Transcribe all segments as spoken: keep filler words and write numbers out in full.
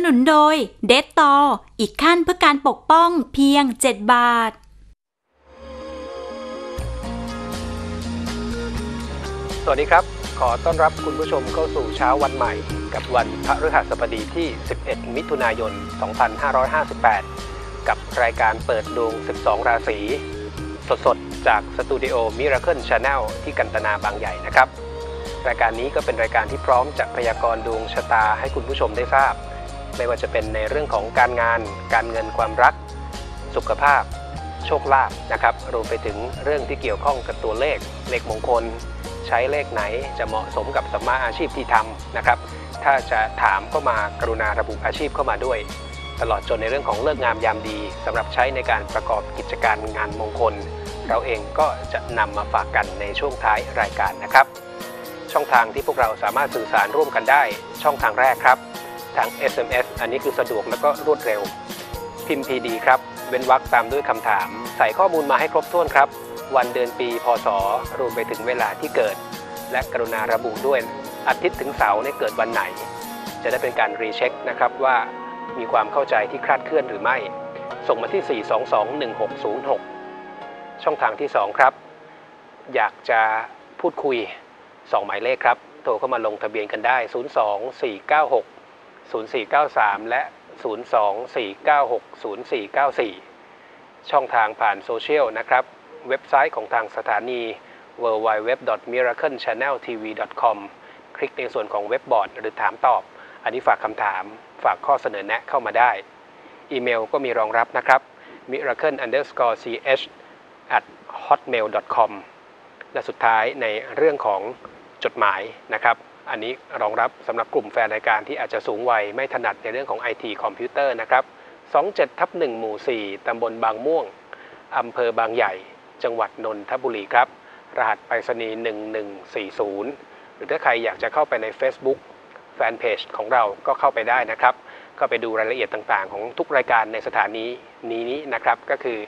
นุนโดยเดตตออีกขั้นเพื่อการปกป้องเพียงเจ็ดบาทสวัสดีครับขอต้อนรับคุณผู้ชมเข้าสู่เช้าวันใหม่กับวันพฤหัสบดีที่สิบเอ็ดมิถุนายนสองพันห้าร้อยห้าสิบแปดกับรายการเปิดดวงสิบสองราศีสดๆจากสตูดิโอ Miracle Channel ที่กันตนาบางใหญ่นะครับรายการนี้ก็เป็นรายการที่พร้อมจะพยากรณ์ดวงชะตาให้คุณผู้ชมได้ทราบไม่ว่าจะเป็นในเรื่องของการงานการเงินความรักสุขภาพโชคลาภนะครับรวมไปถึงเรื่องที่เกี่ยวข้องกับตัวเลขเลขมงคลใช้เลขไหนจะเหมาะสมกับสัมมาอาชีพที่ทำนะครับถ้าจะถามก็มากรุณาระบุอาชีพเข้ามาด้วยตลอดจนในเรื่องของเลิกงามยามดีสำหรับใช้ในการประกอบกิจการงานมงคลเราเองก็จะนำมาฝากกันในช่วงท้ายรายการนะครับช่องทางที่พวกเราสามารถสื่อสารร่วมกันได้ช่องทางแรกครับทาง เอส เอ็ม เอส อันนี้คือสะดวกและก็รวดเร็วพิมพ์ พี ดี ครับเว้นวรรคตามด้วยคำถามใส่ข้อมูลมาให้ครบถ้วนครับวันเดือนปีพศรวมไปถึงเวลาที่เกิดและกรุณาระบุด้วยอาทิตย์ถึงเสาร์เกิดวันไหนจะได้เป็นการรีเช็คนะครับว่ามีความเข้าใจที่คลาดเคลื่อนหรือไม่ส่งมาที่สี่ สอง สอง หนึ่ง หก ศูนย์ หกช่องทางที่สองครับอยากจะพูดคุยสองหมายเลขครับโทรเข้ามาลงทะเบียนกันได้ศูนย์ สอง สี่ เก้า หก ศูนย์ สี่ เก้า สามและศูนย์ สอง สี่ เก้า หก ศูนย์ สี่ เก้า สี่ช่องทางผ่านโซเชียลนะครับเว็บไซต์ของทางสถานี ดับเบิลยู ดับเบิลยู ดับเบิลยู ดอท มิราเคิล ชาแนล ที วี ดอท คอม คลิกในส่วนของเว็บบอร์ดหรือถามตอบอันนี้ฝากคำถามฝากข้อเสนอแนะเข้ามาได้อีเมลก็มีรองรับนะครับ มิราเคิล อันเดอร์ สกอร์ ซี เอช แอท ฮอตเมล ดอท คอม และสุดท้ายในเรื่องของจดหมายนะครับอันนี้รองรับสำหรับกลุ่มแฟนรายการที่อาจจะสูงวัยไม่ถนัดในเรื่องของ ไอ ที คอมพิวเตอร์นะครับสองเจ็ดทับหนึ่งหมู่สี่ตำบลบางม่วงอำเภอบางใหญ่จังหวัดนนทบุรีครับรหัสไปรษณีย์หนึ่งหนึ่งสี่ศูนย์หรือถ้าใครอยากจะเข้าไปใน Facebook แฟนเพจของเราก็เข้าไปได้นะครับเข้าไปดูรายละเอียดต่างๆของทุกรายการในสถานีนี้นี้นะครับก็คือ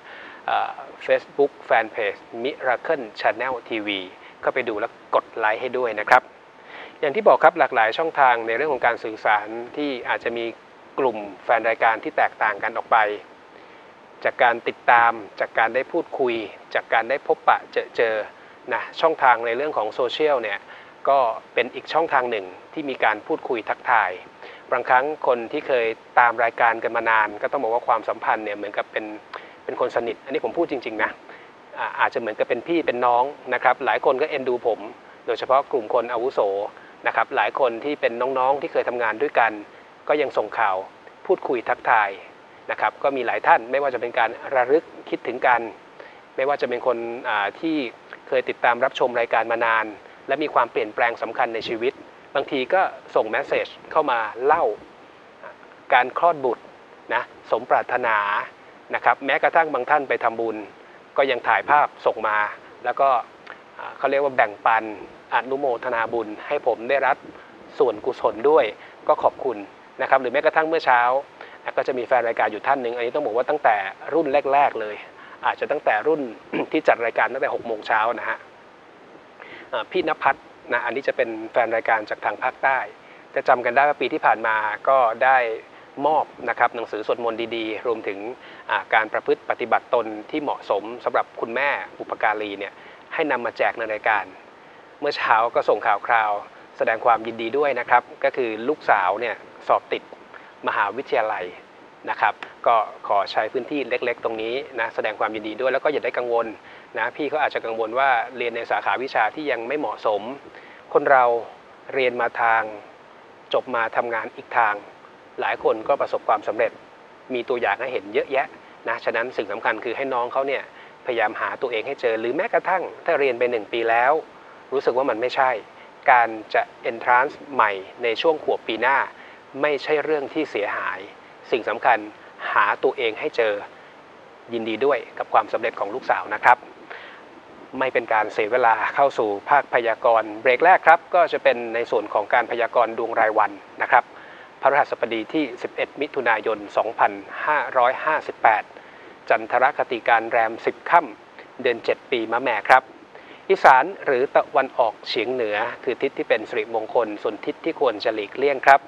Facebook แฟนเพจ Miracle Channel ที วี เข้าไปดูแล้วกดไลค์ให้ด้วยนะครับอย่างที่บอกครับหลากหลายช่องทางในเรื่องของการสื่อสารที่อาจจะมีกลุ่มแฟนรายการที่แตกต่างกันออกไปจากการติดตามจากการได้พูดคุยจากการได้พบปะเจอเจอนะช่องทางในเรื่องของโซเชียลเนี่ยก็เป็นอีกช่องทางหนึ่งที่มีการพูดคุยทักทายบางครั้งคนที่เคยตามรายการกันมานานก็ต้องบอกว่าความสัมพันธ์เนี่ยเหมือนกับเป็นเป็นคนสนิทอันนี้ผมพูดจริงๆนะอาจจะเหมือนกับเป็นพี่เป็นน้องนะครับหลายคนก็เอ็นดูผมโดยเฉพาะกลุ่มคนอาวุโสนะครับหลายคนที่เป็นน้องๆที่เคยทำงานด้วยกันก็ยังส่งข่าวพูดคุยทักทายนะครับก็มีหลายท่านไม่ว่าจะเป็นการระลึกคิดถึงกันไม่ว่าจะเป็นคนที่เคยติดตามรับชมรายการมานานและมีความเปลี่ยนแปลงสำคัญในชีวิตบางทีก็ส่งเมสเสจเข้ามาเล่าการคลอดบุตรนะสมปรารถนานะครับแม้กระทั่งบางท่านไปทำบุญก็ยังถ่ายภาพส่งมาแล้วก็เขาเรียกว่าแบ่งปันอนุโมทนาบุญให้ผมได้รับส่วนกุศลด้วยก็ขอบคุณนะครับหรือแม้กระทั่งเมื่อเช้าก็จะมีแฟนรายการอยู่ท่านหนึ่งอันนี้ต้องบอกว่าตั้งแต่รุ่นแรกๆเลยอาจจะตั้งแต่รุ่นที่จัดรายการตั้งแต่หกโมงเช้านะฮะพี่ณภัทรนะอันนี้จะเป็นแฟนรายการจากทางภาคใต้จะจำกันได้ว่าปีที่ผ่านมาก็ได้มอบนะครับหนังสือสวดมนต์ดีๆรวมถึงการประพฤติปฏิบัติตนที่เหมาะสมสำหรับคุณแม่บุพการีเนี่ยให้นำมาแจกในรายการเมื่อเช้าก็ส่งข่าวคราวแสดงความยินดีด้วยนะครับก็คือลูกสาวเนี่ยสอบติดมหาวิทยาลัยนะครับก็ขอใช้พื้นที่เล็กๆตรงนี้นะแสดงความยินดีด้วยแล้วก็อย่าได้กังวลนะพี่เขาอาจจะกังวลว่าเรียนในสาขาวิชาที่ยังไม่เหมาะสมคนเราเรียนมาทางจบมาทำงานอีกทางหลายคนก็ประสบความสำเร็จมีตัวอย่างให้เห็นเยอะแยะนะฉะนั้นสิ่งสำคัญคือให้น้องเขาเนี่ยพยายามหาตัวเองให้เจอหรือแม้กระทั่งถ้าเรียนไปหนึ่งปีแล้วรู้สึกว่ามันไม่ใช่การจะ entrance ใหม่ในช่วงขวบปีหน้าไม่ใช่เรื่องที่เสียหายสิ่งสำคัญหาตัวเองให้เจอยินดีด้วยกับความสำเร็จของลูกสาวนะครับไม่เป็นการเสียเวลาเข้าสู่ภาคพยากรณ์เบรกแรกครับก็จะเป็นในส่วนของการพยากรณ์ดวงรายวันนะครับพฤหัสบดีที่สิบเอ็ดมิถุนายนสองพันห้าร้อยห้าสิบแปดจันทรคติการแรมสิบค่ำเดือนเจ็ดปีมะแม่ครับอีสานหรือตะวันออกเฉียงเหนือคือทิศที่เป็นสิริมงคลส่วนทิศที่ควรจะหลีกเลี่ยงครับ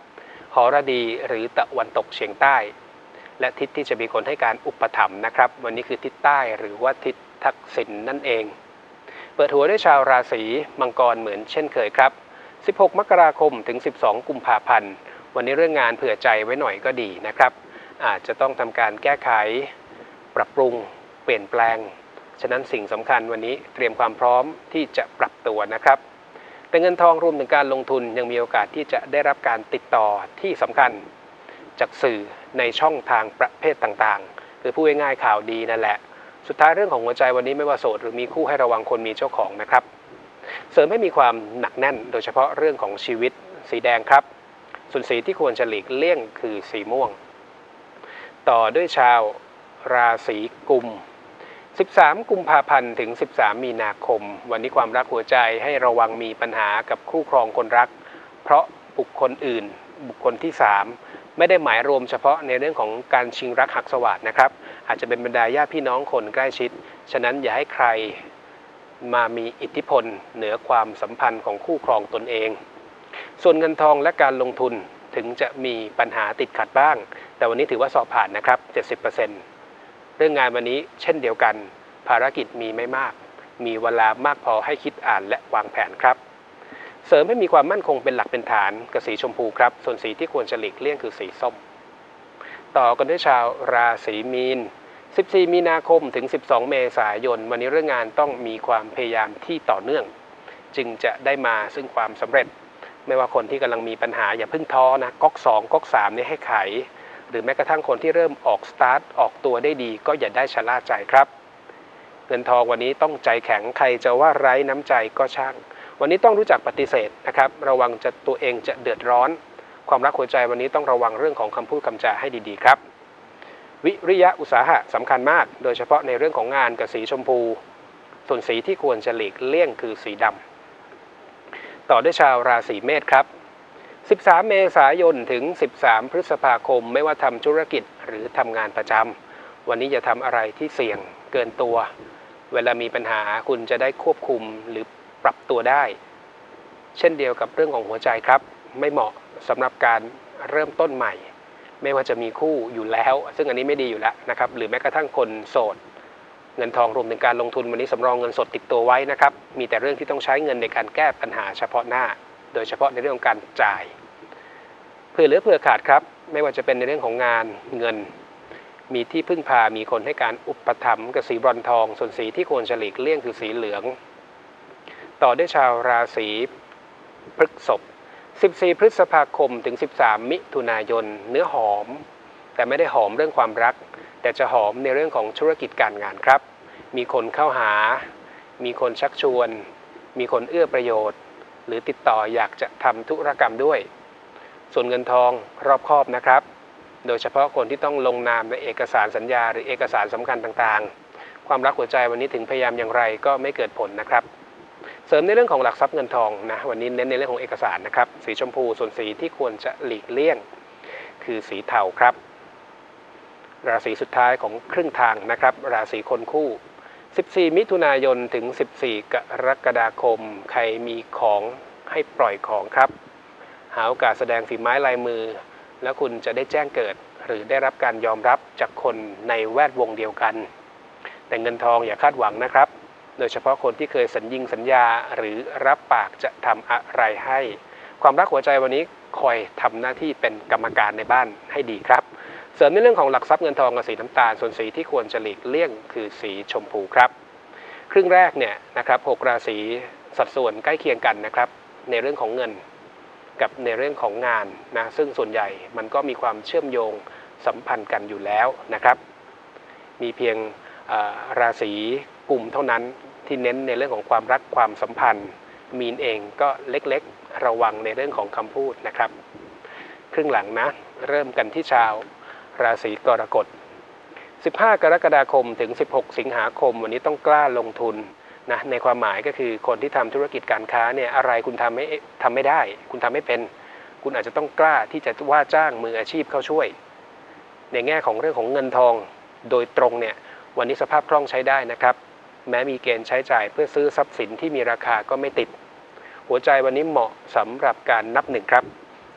หรดีหรือตะวันตกเฉียงใต้และทิศที่จะมีคนให้การอุปถัมภ์นะครับวันนี้คือทิศใต้หรือว่าทิศทักษิณ นั่นเองเปิดหัวด้วยชาวราศีมังกรเหมือนเช่นเคยครับสิบหกมกราคมถึงสิบสองกุมภาพันธ์วันนี้เรื่องงานเผื่อใจไว้หน่อยก็ดีนะครับอาจจะต้องทำการแก้ไขปรับปรุงเปลี่ยนแปลงฉะนั้นสิ่งสำคัญวันนี้เตรียมความพร้อมที่จะปรับตัวนะครับแต่เงินทองรวมถึงการลงทุนยังมีโอกาสที่จะได้รับการติดต่อที่สำคัญจากสื่อในช่องทางประเภทต่างๆคือพูดง่ายๆข่าวดีนั่นแหละสุดท้ายเรื่องของหัวใจวันนี้ไม่ว่าโสดหรือมีคู่ให้ระวังคนมีเจ้าของนะครับเสริมให้มีความหนักแน่นโดยเฉพาะเรื่องของชีวิตสีแดงครับส่วนสีที่ควรจะหลีกเลี่ยงคือสีม่วงต่อด้วยชาวราศีกุมสิบสามกุมภาพันธ์ถึงสิบสามมีนาคมวันนี้ความรักหัวใจให้ระวังมีปัญหากับคู่ครองคนรักเพราะบุคคลอื่นบุคคลที่สามไม่ได้หมายรวมเฉพาะในเรื่องของการชิงรักหักสวาทนะครับอาจจะเป็นบรรดาญาติพี่น้องคนใกล้ชิดฉะนั้นอย่าให้ใครมามีอิทธิพลเหนือความสัมพันธ์ของคู่ครองตนเองส่วนเงินทองและการลงทุนถึงจะมีปัญหาติดขัดบ้างแต่วันนี้ถือว่าสอบผ่านนะครับ เจ็ดสิบเปอร์เซ็นต์ เรื่องงานวันนี้เช่นเดียวกันภารกิจมีไม่มากมีเวลามากพอให้คิดอ่านและวางแผนครับเสริมให้มีความมั่นคงเป็นหลักเป็นฐานกับสีชมพูครับส่วนสีที่ควรจะหลีกเลี่ยงคือสีส้มต่อกันด้วยชาวราศีมีนสิบสี่มีนาคมถึงสิบสองเมษายนวันนี้เรื่องงานต้องมีความพยายามที่ต่อเนื่องจึงจะได้มาซึ่งความสำเร็จไม่ว่าคนที่กำลังมีปัญหาอย่าเพิ่งท้อนะก๊อกสองก๊อกสามนี่ให้ไขหรือแม้กระทั่งคนที่เริ่มออกสตาร์ทออกตัวได้ดีก็อย่าได้ชะล่าใจครับเงินทองวันนี้ต้องใจแข็งใครจะว่าไร้น้ำใจก็ช่างวันนี้ต้องรู้จักปฏิเสธนะครับระวังจะตัวเองจะเดือดร้อนความรักหัวใจวันนี้ต้องระวังเรื่องของคำพูดคำจาให้ดีๆครับวิริยะอุตสาหะสำคัญมากโดยเฉพาะในเรื่องของงานกับสีชมพูส่วนสีที่ควรจะหลีกเลี่ยงคือสีดำต่อด้วยชาวราศีเมษครับสิบสามเมษายนถึงสิบสามพฤษภาคมไม่ว่าทำธุรกิจหรือทำงานประจำวันนี้อย่าทำอะไรที่เสี่ยงเกินตัวเวลามีปัญหาคุณจะได้ควบคุมหรือปรับตัวได้เช่นเดียวกับเรื่องของหัวใจครับไม่เหมาะสำหรับการเริ่มต้นใหม่ไม่ว่าจะมีคู่อยู่แล้วซึ่งอันนี้ไม่ดีอยู่แล้วนะครับหรือแม้กระทั่งคนโสดเงินทองรวมถึงการลงทุนวันนี้สำรองเงินสดติดตัวไว้นะครับมีแต่เรื่องที่ต้องใช้เงินในการแก้ปัญหาเฉพาะหน้าโดยเฉพาะในเรื่องของการจ่ายเผื่อเหลือเผื่อขาดครับไม่ว่าจะเป็นในเรื่องของงานเงินมีที่พึ่งพามีคนให้การอุปถัมภ์กับสีบรอนทองส่วนสีที่ควรจะหลีกเลี่ยงคือสีเหลืองต่อด้วยชาวราศีพฤษภสิบสี่พฤษภาคมถึงสิบสามมิถุนายนเนื้อหอมแต่ไม่ได้หอมเรื่องความรักแต่จะหอมในเรื่องของธุรกิจการงานครับมีคนเข้าหามีคนชักชวนมีคนเอื้อประโยชน์หรือติดต่ออยากจะทำธุรกรรมด้วยส่วนเงินทองรอบคอบนะครับโดยเฉพาะคนที่ต้องลงนามในเอกสารสัญญาหรือเอกสารสำคัญต่างๆความรักหัวใจวันนี้ถึงพยายามอย่างไรก็ไม่เกิดผลนะครับเสริมในเรื่องของหลักทรัพย์เงินทองนะวันนี้เน้นในเรื่องของเอกสารนะครับสีชมพูส่วนสีที่ควรจะหลีกเลี่ยงคือสีเทาครับราศีสุดท้ายของครึ่งทางนะครับราศีคนคู่สิบสี่มิถุนายนถึงสิบสี่กรกฎาคมใครมีของให้ปล่อยของครับหาโอกาสแสดงฝีไม้ลายมือแล้วคุณจะได้แจ้งเกิดหรือได้รับการยอมรับจากคนในแวดวงเดียวกันแต่เงินทองอย่าคาดหวังนะครับโดยเฉพาะคนที่เคยสัญญิงสัญญาหรือรับปากจะทำอะไรให้ความรักหัวใจวันนี้คอยทำหน้าที่เป็นกรรมการในบ้านให้ดีครับเสริมในเรื่องของหลักทรัพย์เงินทองกับสีน้ำตาลส่วนสีที่ควรจะหลีกเลี่ยงคือสีชมพูครับครึ่งแรกเนี่ยนะครับหกราศีสัดส่วนใกล้เคียงกันนะครับในเรื่องของเงินกับในเรื่องของงานนะซึ่งส่วนใหญ่มันก็มีความเชื่อมโยงสัมพันธ์กันอยู่แล้วนะครับมีเพียงราศีกุมเท่านั้นที่เน้นในเรื่องของความรักความสัมพันธ์มีนเองก็เล็กๆระวังในเรื่องของคำพูดนะครับครึ่งหลังนะเริ่มกันที่ชาวราศีกรกฎสิบห้ากรกฎาคมถึงสิบหกสิงหาคมวันนี้ต้องกล้าลงทุนนะในความหมายก็คือคนที่ทำธุรกิจการค้าเนี่ยอะไรคุณทำไม่ทำไม่ได้คุณทำไม่เป็นคุณอาจจะต้องกล้าที่จะว่าจ้างมืออาชีพเข้าช่วยในแง่ของเรื่องของเงินทองโดยตรงเนี่ยวันนี้สภาพคล่องใช้ได้นะครับแม้มีเกณฑ์ใช้จ่ายเพื่อซื้อทรัพย์สินที่มีราคาก็ไม่ติดหัวใจวันนี้เหมาะสำหรับการนับหนึ่งครับโด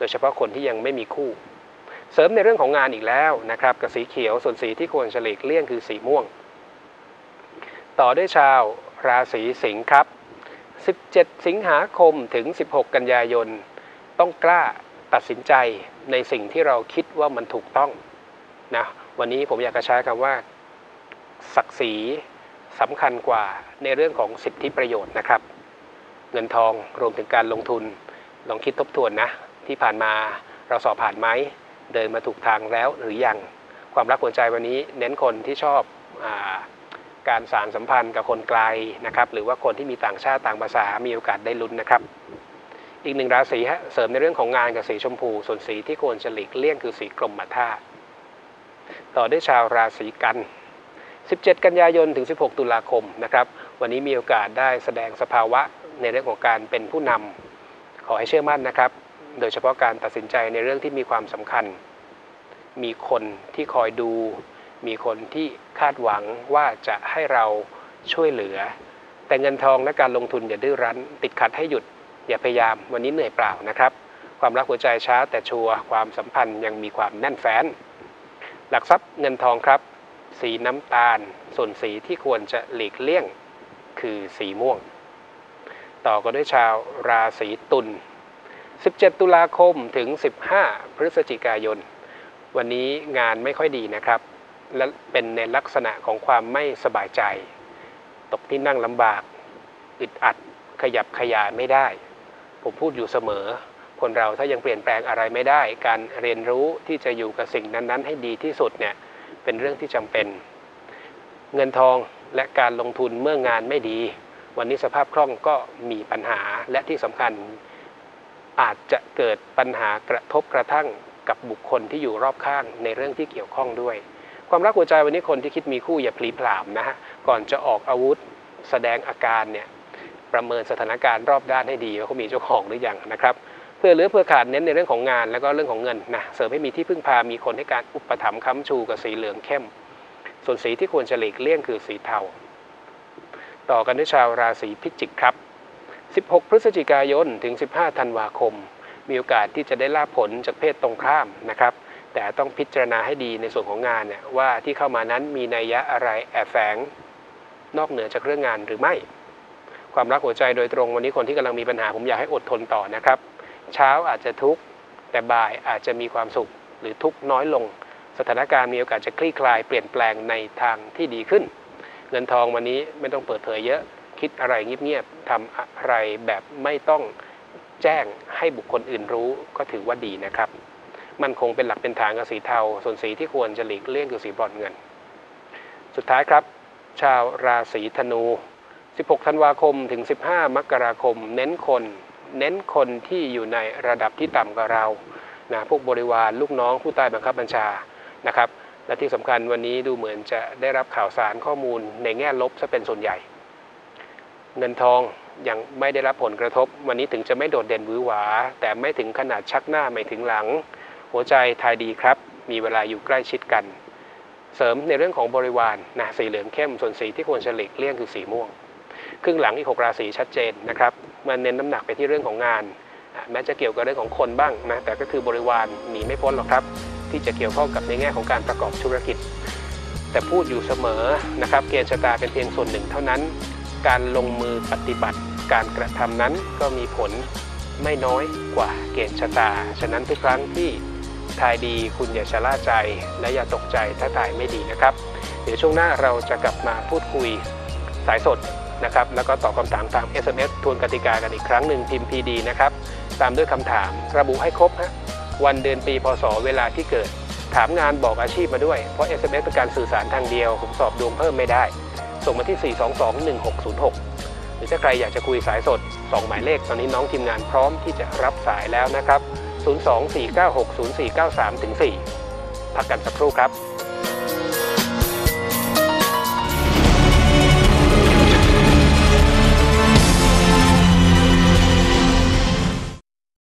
ยเฉพาะคนที่ยังไม่มีคู่เสริมในเรื่องของงานอีกแล้วนะครับกับสีเขียวส่วนสีที่ควรหลีกเลี่ยงคือสีม่วงต่อด้วยชาวราศีสิงห์ครับสิบเจ็ดสิงหาคมถึงสิบหกกันยายนต้องกล้าตัดสินใจในสิ่งที่เราคิดว่ามันถูกต้องนะวันนี้ผมอยากจะใช้คำว่าศักดิ์ศรีสำคัญกว่าในเรื่องของสิทธิประโยชน์นะครับเงินทองรวมถึงการลงทุนลองคิดทบทวนนะที่ผ่านมาเราสอบผ่านไหมเดินมาถูกทางแล้วหรือยังความรักหัวใจวันนี้เน้นคนที่ชอบอาการสานสัมพันธ์กับคนไกลนะครับหรือว่าคนที่มีต่างชาติต่างภาษามีโอกาสได้ลุ้นนะครับอีกหนึ่งราศีฮะเสริมในเรื่องของงานกับสีชมพูส่วนสีที่ควรจะหลีกเลี่ยงคือสีกรมท่าต่อด้วยชาวราศีกันสิบเจ็ดกันยายนถึงสิบหกตุลาคมนะครับวันนี้มีโอกาสได้แสดงสภาวะในเรื่องของการเป็นผู้นำขอให้เชื่อมั่นนะครับโดยเฉพาะการตัดสินใจในเรื่องที่มีความสำคัญมีคนที่คอยดูมีคนที่คาดหวังว่าจะให้เราช่วยเหลือแต่เงินทองและการลงทุนอย่าดื้อรั้นติดขัดให้หยุดอย่าพยายามวันนี้เหนื่อยเปล่านะครับความรักหัวใจช้าแต่ชัวร์ความสัมพันธ์ยังมีความแน่นแฟ้นหลักทรัพย์เงินทองครับสีน้ำตาลส่วนสีที่ควรจะหลีกเลี่ยงคือสีม่วงต่อก็ด้วยชาวราศีตุลสิบเจ็ดตุลาคมถึงสิบห้าพฤศจิกายนวันนี้งานไม่ค่อยดีนะครับและเป็นในลักษณะของความไม่สบายใจตกที่นั่งลำบากอึดอัดขยับขยายไม่ได้ผมพูดอยู่เสมอคนเราถ้ายังเปลี่ยนแปลงอะไรไม่ได้การเรียนรู้ที่จะอยู่กับสิ่งนั้นๆให้ดีที่สุดเนี่ยเป็นเรื่องที่จำเป็นเงินทองและการลงทุนเมื่องานไม่ดีวันนี้สภาพคล่องก็มีปัญหาและที่สำคัญอาจจะเกิดปัญหากระทบกระทั่งกับบุคคลที่อยู่รอบข้างในเรื่องที่เกี่ยวข้องด้วยความรักหัวใจวันนี้คนที่คิดมีคู่อย่าพลีผลามนะฮะก่อนจะออกอาวุธแสดงอาการเนี่ยประเมินสถานการณ์รอบด้านให้ดีว่าเขามีเจ้าของหรือยังนะครับเพื่อเหลือเพื่อขาดเน้นในเรื่องของงานแล้วก็เรื่องของเงินนะเสริมให้มีที่พึ่งพามีคนให้การอุปถัมภ์ค้ำชูกับสีเหลืองเข้มส่วนสีที่ควรจะหลีกเลี่ยงคือสีเทาต่อกันด้วยชาวราศีพิจิกครับสิบหกพฤศจิกายนถึงสิบห้าธันวาคมมีโอกาสที่จะได้ลาภผลจากเพศตรงข้ามนะครับแต่ต้องพิจารณาให้ดีในส่วนของงานเนี่ยว่าที่เข้ามานั้นมีนัยยะอะไรแอบแฝงนอกเหนือจากเรื่องงานหรือไม่ความรักหัวใจโดยตรงวันนี้คนที่กำลังมีปัญหาผมอยากให้อดทนต่อนะครับเช้าอาจจะทุกข์แต่บ่ายอาจจะมีความสุขหรือทุกข์น้อยลงสถานการณ์มีโอกาสจะคลี่คลายเปลี่ยนแปลงในทางที่ดีขึ้นเงินทองวันนี้ไม่ต้องเปิดเผยเยอะคิดอะไรเงียบๆทำอะไรแบบไม่ต้องแจ้งให้บุคคลอื่นรู้ก็ถือว่าดีนะครับมันคงเป็นหลักเป็นฐานกับสีเทาส่วนสีที่ควรจะหลีกเลี่ยงคือสีบรอนซ์เงินสุดท้ายครับชาวราศีธนูสิบหกธันวาคมถึงสิบห้ามกราคมเน้นคนเน้นคนที่อยู่ในระดับที่ต่ำกว่าเรานะพวกบริวารลูกน้องผู้ใต้บังคับบัญชานะครับและที่สำคัญวันนี้ดูเหมือนจะได้รับข่าวสารข้อมูลในแง่ลบซะเป็นส่วนใหญ่เงินทองยังไม่ได้รับผลกระทบวันนี้ถึงจะไม่โดดเด่นหวือหวาแต่ไม่ถึงขนาดชักหน้าไม่ถึงหลังหัวใจทายดีครับมีเวลาอยู่ใกล้ชิดกันเสริมในเรื่องของบริวารนะสีเหลืองเข้มส่วนสีที่ควรจะหลีกเลี่ยงคือสีม่วงครึ่งหลังอีกหกราศีชัดเจนนะครับมันเน้นน้ำหนักไปที่เรื่องของงานแม้จะเกี่ยวกับเรื่องของคนบ้างนะแต่ก็คือบริวารหนีไม่พ้นหรอกครับที่จะเกี่ยวข้องกับในแง่ของการประกอบธุรกิจแต่พูดอยู่เสมอนะครับเกณฑ์ชะตาเป็นเพียงส่วนหนึ่งเท่านั้นการลงมือปฏิบัติการกระทำนั้นก็มีผลไม่น้อยกว่าเกณฑ์ชะตาฉะนั้นทุกครั้งที่ทายดีคุณอย่าชะล่าใจและอย่าตกใจถ้าทายไม่ดีนะครับเดี๋ยวช่วงหน้าเราจะกลับมาพูดคุยสายสดนะครับแล้วก็ตอบคำถามตาม เอส เอ็ม เอส ทวนกติกากันอีกครั้งหนึ่งพิมพ์ พี ดี นะครับตามด้วยคำถามระบุให้ครบฮะวันเดือนปีพศเวลาที่เกิดถามงานบอกอาชีพมาด้วยเพราะ เอส เอ็ม เอส เป็นการสื่อสารทางเดียวผมสอบดวงเพิ่มไม่ได้ส่งมาที่ สี่สองสอง หนึ่งหกศูนย์หก หรือถ้าใครอยากจะคุยสายสดสองหมายเลขตอนนี้น้องทีมงานพร้อมที่จะรับสายแล้วนะครับศูนย์ สอง สี่ เก้า หก ศูนย์ สี่ เก้า สาม สี่ พักกันสักครู่ครับ